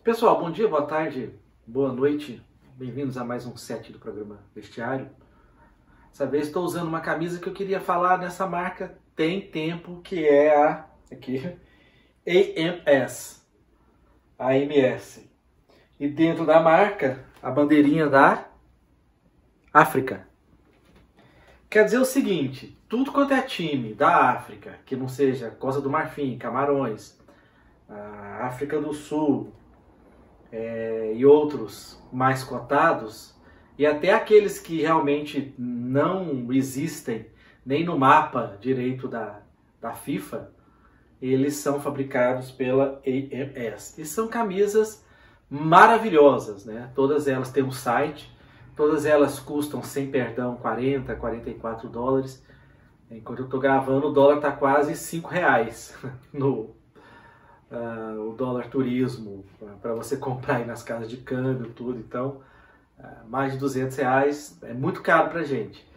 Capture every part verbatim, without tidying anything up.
Pessoal, bom dia, boa tarde, boa noite. Bem-vindos a mais um set do programa Vestiário. Dessa vez estou usando uma camisa que eu queria falar nessa marca tem tempo, que é a aqui, A M S. A M S. E dentro da marca, a bandeirinha da África. Quer dizer o seguinte, tudo quanto é time da África, que não seja Costa do Marfim, Camarões, a África do Sul é, e outros mais cotados, e até aqueles que realmente não existem nem no mapa direito da, da FIFA, eles são fabricados pela A M S. E são camisas maravilhosas, né? Todas elas têm um site, todas elas custam, sem perdão, quarenta, quarenta e quatro dólares. Enquanto eu estou gravando, o dólar está quase cinco reais no uh, o dólar turismo, para você comprar aí nas casas de câmbio, tudo. Então, uh, mais de duzentos reais é muito caro para gente.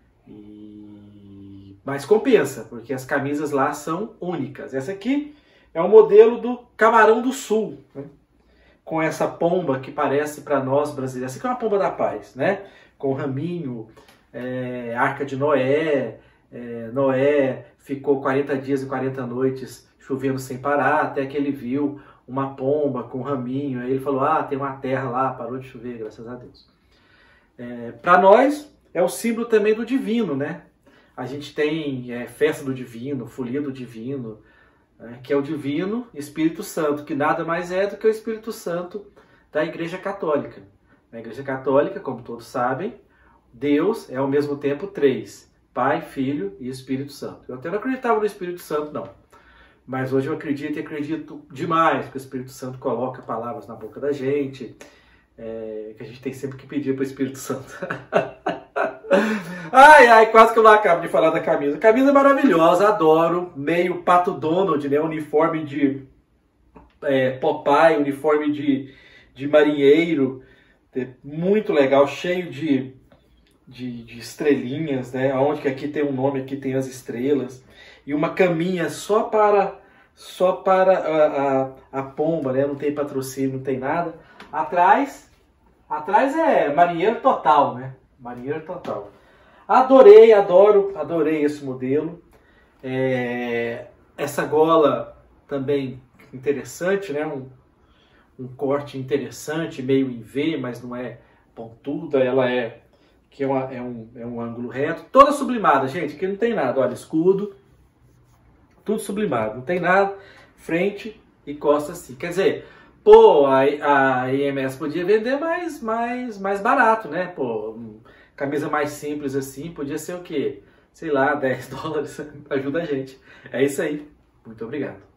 E... Mas compensa, porque as camisas lá são únicas. Essa aqui é o modelo do Camarão do Sul, né? Com essa pomba que parece para nós brasileiros. Essa aqui é uma pomba da paz, né? Com raminho, é, Arca de Noé. É, Noé ficou quarenta dias e quarenta noites chovendo sem parar, até que ele viu uma pomba com raminho. Aí ele falou, ah, tem uma terra lá, parou de chover, graças a Deus. É, para nós, é o símbolo também do divino, né? A gente tem é, festa do divino, folia do divino, que é o Divino Espírito Santo, que nada mais é do que o Espírito Santo da Igreja Católica. Na Igreja Católica, como todos sabem, Deus é ao mesmo tempo três: Pai, Filho e Espírito Santo. Eu até não acreditava no Espírito Santo, não. Mas hoje eu acredito e acredito demais que o Espírito Santo coloca palavras na boca da gente, é, que a gente tem sempre que pedir para o Espírito Santo. Ai, ai, quase que eu não acabo de falar da camisa. A camisa é maravilhosa, adoro. Meio Pato Donald, né? Uniforme de é, Popeye, uniforme de, de marinheiro. Muito legal, cheio de, de, de estrelinhas, né? Onde que aqui tem um nome, aqui tem as estrelas. E uma caminha só para, só para a, a, a pomba, né? Não tem patrocínio, não tem nada. Atrás, atrás é marinheiro total, né? Marinheiro total. Adorei, adoro, adorei esse modelo. É, essa gola também interessante, né? Um, um corte interessante, meio em V, mas não é pontuda. Ela é, que é, uma, é, um, é um ângulo reto. Toda sublimada, gente, aqui não tem nada. Olha, escudo, tudo sublimado. Não tem nada, frente e costa assim. Quer dizer, pô, a, a I M S podia vender mais, mais, mais barato, né? Pô, camisa mais simples assim, podia ser o quê? Sei lá, dez dólares, ajuda a gente. É isso aí. Muito obrigado.